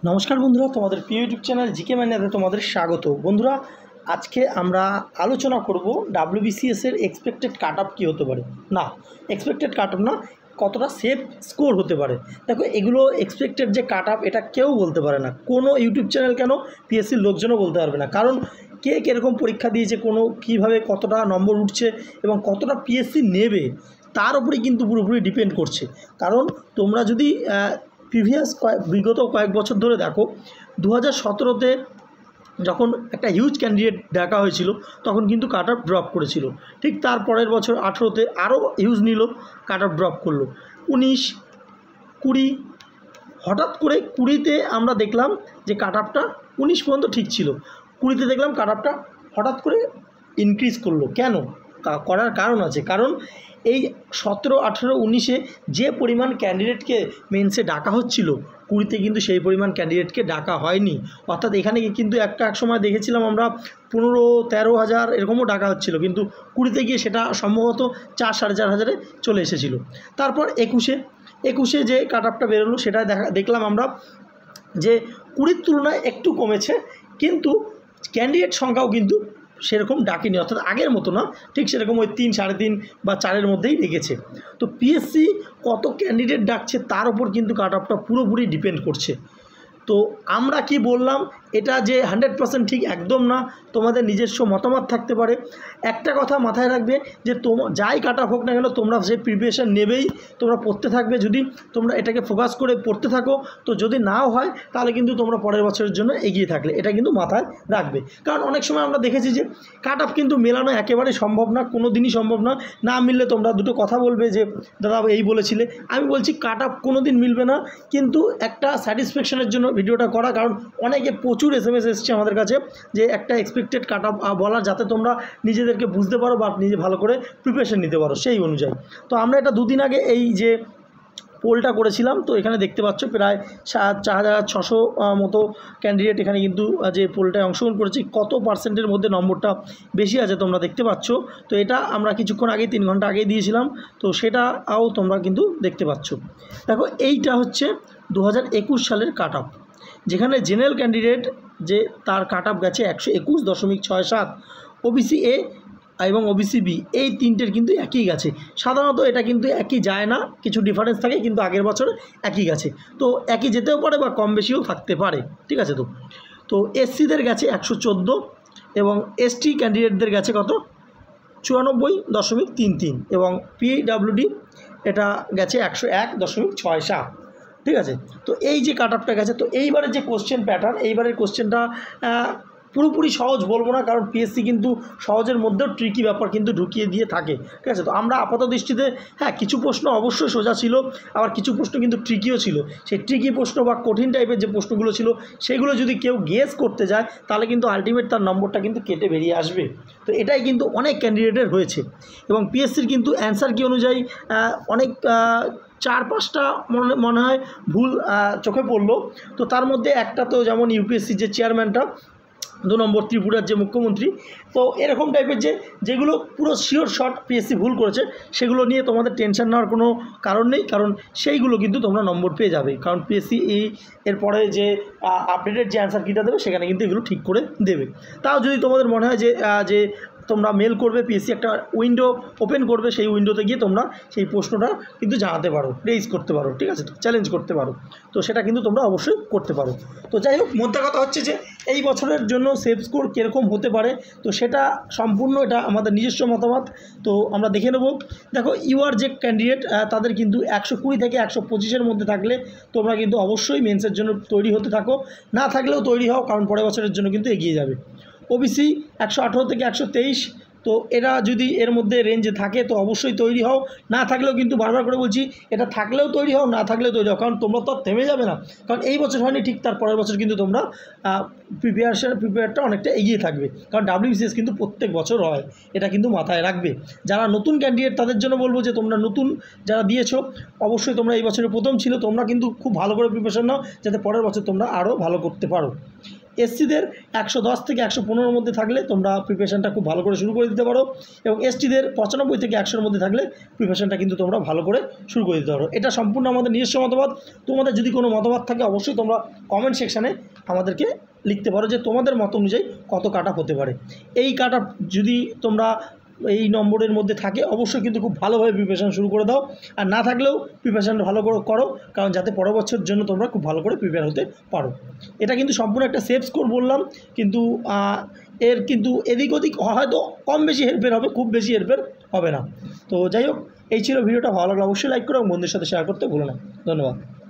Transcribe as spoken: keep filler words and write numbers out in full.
নমস্কার বন্ধুরা, তোমাদের প্রিয় ইউটিউব চ্যানেল জিকে ম্যানিয়াতে তোমাদের স্বাগত। বন্ধুরা, আজকে আমরা আলোচনা করব ডাব্লিউবিসিএস এর এক্সপেক্টেড কাট অফ কী হতে পারে। না, এক্সপেক্টেড কাট অফ না, কতটা সেফ স্কোর হতে পারে। দেখো, এগুলো এক্সপেক্টেড যে কাট অফ, এটা কেউ বলতে পারে না, কোনো ইউটিউব চ্যানেল কেন পিএসসির লোকজনও বলতে পারবে না। কারণ কে কীরকম পরীক্ষা দিয়েছে, কোনো কীভাবে কতটা নম্বর উঠছে এবং কতটা পিএসসি নেবে, তার উপরেই কিন্তু পুরোপুরি ডিপেন্ড করছে। কারণ তোমরা যদি প্রিভিয়াস কয়েক বিগত কয়েক বছর ধরে দেখো, দু হাজার সতেরোতে যখন একটা হিউজ ক্যান্ডিডেট দেখা হয়েছিল, তখন কিন্তু কাট অফ ড্রপ করেছিল। ঠিক তার পরের বছর আঠেরোতে আরও হিউজ নিল, কাট অফ ড্রপ করলো। উনিশ, কুড়ি, হঠাৎ করে কুড়িতে আমরা দেখলাম যে কাট অফটা উনিশ পর্যন্ত ঠিক ছিল, কুড়িতে দেখলাম কাট অফটা হঠাৎ করে ইনক্রিজ করলো। কেন? করার কারণ আছে। কারণ এই সতেরো, আঠেরো, উনিশে যে পরিমাণ ক্যান্ডিডেটকে মেন্সে ডাকা হচ্ছিল, কুড়িতে কিন্তু সেই পরিমাণ ক্যান্ডিডেটকে ডাকা হয়নি। অর্থাৎ এখানে কিন্তু একটা এক সময় দেখেছিলাম আমরা পনেরো তেরো হাজার এরকমও ডাকা হচ্ছিল, কিন্তু কুড়িতে গিয়ে সেটা সম্ভবত চার সাড়ে চার হাজারে চলে এসেছিলো। তারপর একুশে একুশে যে কাট অফটা বেরোলো, সেটা দেখা দেখলাম আমরা যে কুড়ির তুলনায় একটু কমেছে, কিন্তু ক্যান্ডিডেট সংখ্যাও কিন্তু সেরকম ডাকেনি। অর্থাৎ আগের মতো না, ঠিক সেরকম ওই তিন সাড়ে তিন বা চারের মধ্যেই রেখেছে। তো পিএসসি কত ক্যান্ডিডেট ডাকছে তার উপর কিন্তু কাট অফটা পুরোপুরি ডিপেন্ড করছে। তো আমরা কি বললাম, এটা যে হান্ড্রেড পার্সেন্ট ঠিক একদম না, তোমাদের নিজস্ব মতামত থাকতে পারে। একটা কথা মাথায় রাখবে যে তোমার যাই কাট অফ হোক না কেন, তোমরা সেই প্রিপারেশান নেবেই, তোমরা পড়তে থাকবে। যদি তোমরা এটাকে ফোকাস করে পড়তে থাকো, তো যদি নাও হয় তাহলে কিন্তু তোমরা পরের বছরের জন্য এগিয়ে থাকলে, এটা কিন্তু মাথায় রাখবে। কারণ অনেক সময় আমরা দেখেছি যে কাট অফ কিন্তু মেলানো একেবারে সম্ভব না, কোনো দিনই সম্ভব না। না মিললে তোমরা দুটো কথা বলবে যে দাদা এই বলেছিলে। আমি বলছি কাট অফ কোনো দিন মিলবে না, কিন্তু একটা স্যাটিসফ্যাকশনের জন্য ভিডিওটা করা। কারণ অনেকে প্রচুর এস এম এস এসছে আমাদের কাছে যে একটা এক্সপেক্টেড কাট অফ বলা, যাতে তোমরা নিজেদেরকে বুঝতে পারো বা নিজে ভালো করে প্রিপারেশন নিতে পারো সেই অনুযায়ী। তো আমরা এটা দুদিন আগে এই যে পোলটা করেছিলাম, তো এখানে দেখতে পাচ্ছ প্রায় চার হাজার ছশো মতো ক্যান্ডিডেট এখানে কিন্তু যে পোলটায় অংশগ্রহণ করেছি। কত পার্সেন্টের মধ্যে নম্বরটা বেশি আছে তোমরা দেখতে পাচ্ছ। তো এটা আমরা কিছুক্ষণ আগেই তিন ঘন্টা আগেই দিয়েছিলাম, তো সেটাও তোমরা কিন্তু দেখতে পাচ্ছ। দেখো, এইটা হচ্ছে দু হাজার একুশ সালের কাট অফ, যেখানে জেনারেল ক্যান্ডিডেট যে তার কাট অফ গেছে একশো একুশ দশমিক ছয় সাত, ওবিসি এ এবং ওবিসি বি এই তিনটের কিন্তু একই গেছে। সাধারণত এটা কিন্তু একই যায় না, কিছু ডিফারেন্স থাকে, কিন্তু আগের বছর একই গেছে। তো একই যেতেও পারে বা কম বেশিও থাকতে পারে, ঠিক আছে। তো তো এসসিদের গেছে একশো চোদ্দো এবং এসটি ক্যান্ডিডেটদের গেছে কত, চুরানব্বই দশমিক তিন তিন, এবং পিডাব্লিউডি এটা গেছে একশো এক দশমিক ছয় সাত, ঠিক আছে। তো এই যে কাট অফটা গেছে, তো এইবারের যে কোশ্চেন প্যাটার্ন, এইবারের কোশ্চেনটা পুরোপুরি সহজ বলবো না, কারণ পিএসসি কিন্তু সহজের মধ্যেও ট্রিকি ব্যাপার কিন্তু ঢুকিয়ে দিয়ে থাকে, ঠিক আছে। তো আমরা আপাত দৃষ্টিতে হ্যাঁ কিছু প্রশ্ন অবশ্যই সোজা ছিল, আবার কিছু প্রশ্ন কিন্তু ট্রিকিও ছিল। সেই ট্রিকি প্রশ্ন বা কঠিন টাইপের যে প্রশ্নগুলো ছিল, সেগুলো যদি কেউ গেস করতে যায়, তাহলে কিন্তু আলটিমেট তার নম্বরটা কিন্তু কেটে বেরিয়ে আসবে। তো এটাই কিন্তু অনেক ক্যান্ডিডেটের হয়েছে, এবং পিএসসির কিন্তু অ্যান্সার কি অনুযায়ী অনেক চার পাঁচটা মনে মনে হয় ভুল চোখে পড়লো। তো তার মধ্যে একটা তো যেমন ইউপিএসসির যে চেয়ারম্যানটা, দু নম্বর ত্রিপুরার যে মুখ্যমন্ত্রী, তো এরকম টাইপের যে যেগুলো পুরো শিওর শর্ট পিএসসি ভুল করেছে, সেগুলো নিয়ে তোমাদের টেনশন নেওয়ার কোনো কারণ নেই, কারণ সেইগুলো কিন্তু তোমরা নম্বর পেয়ে যাবে। কারণ পিএসসি এই এরপরে যে আপডেটেড যে অ্যান্সার কিটা দেবে, সেখানে কিন্তু এগুলো ঠিক করে দেবে। তাও যদি তোমাদের মনে হয় যে যে তোমরা মেল করবে, পিএসসি একটা উইন্ডো ওপেন করবে, সেই উইন্ডোতে গিয়ে তোমরা সেই প্রশ্নটা কিন্তু জানাতে পারো, রেইজ করতে পারো, ঠিক আছে, চ্যালেঞ্জ করতে পারো। তো সেটা কিন্তু তোমরা অবশ্যই করতে পারো। তো যাই হোক, মোদ্দা কথা হচ্ছে যে এই বছরের জন্য সেফ স্কোর কীরকম হতে পারে, তো সেটা সম্পূর্ণ এটা আমাদের নিজস্ব মতামত। তো আমরা দেখে নেব। দেখো, ইউআর যে ক্যান্ডিডেট, তাদের কিন্তু একশো কুড়ি থেকে একশো পঁচিশের মধ্যে থাকলে তোমরা কিন্তু অবশ্যই মেন্সের জন্য তৈরি হতে থাকো, না থাকলেও তৈরি হও, কারণ পরের বছরের জন্য কিন্তু এগিয়ে যাবে। ওবিসি একশো আঠেরো থেকে একশো তেইশ, তো এরা যদি এর মধ্যে রেঞ্জে থাকে তো অবশ্যই তৈরি হও, না থাকলেও কিন্তু বারবার করে বলছি, এটা থাকলেও তৈরি হও, না থাকলেও তৈরি হও, কারণ তোমরা তো আর থেমে যাবে না। কারণ এই বছর হয়নি, ঠিক তার পরের বছর কিন্তু তোমরা প্রিপারেশন প্রিপেয়ারটা অনেকটা এগিয়ে থাকবে, কারণ ডাব্লিউবিসিএস কিন্তু প্রত্যেক বছর হয়, এটা কিন্তু মাথায় রাখবে। যারা নতুন ক্যান্ডিডেট তাদের জন্য বলবো যে তোমরা নতুন যারা দিয়েছো, অবশ্যই তোমরা এই বছরের প্রথম ছিল, তোমরা কিন্তু খুব ভালো করে প্রিপারেশন নাও, যাতে পরের বছর তোমরা আরও ভালো করতে পারো। এসসিদের একশো দশ থেকে একশো পনেরোর মধ্যে থাকলে তোমরা প্রিপারেশানটা খুব ভালো করে শুরু করে দিতে পারো, এবং এসটিদের পঁচানব্বই থেকে একশোর মধ্যে থাকলে প্রিপারেশানটা কিন্তু তোমরা ভালো করে শুরু করে দিতে পারো। এটা সম্পূর্ণ আমাদের নিজস্ব মতামত। তোমাদের যদি কোনো মতামত থাকে অবশ্যই তোমরা কমেন্ট সেকশানে আমাদেরকে লিখতে পারো যে তোমাদের মত অনুযায়ী কত কাট আপ হতে পারে। এই কাট আপ যদি তোমরা এই নম্বরের মধ্যে থাকে অবশ্যই কিন্তু খুব ভালোভাবে প্রিপারেশান শুরু করে দাও, আর না থাকলেও প্রিপারেশানটা ভালো করে করো, কারণ যাতে পরের বছরের জন্য তোমরা খুব ভালো করে প্রিপেয়ার হতে পারো। এটা কিন্তু সম্পূর্ণ একটা সেফ স্কোর বললাম, কিন্তু এর কিন্তু এদিক ওদিক হয়তো কম বেশি হেরফের হবে, খুব বেশি হেরফের হবে না। তো যাই হোক, এই ছিল ভিডিওটা। ভালো লাগলে অবশ্যই লাইক করো এবং বন্ধুদের সাথে শেয়ার করতে ভুলো না। ধন্যবাদ।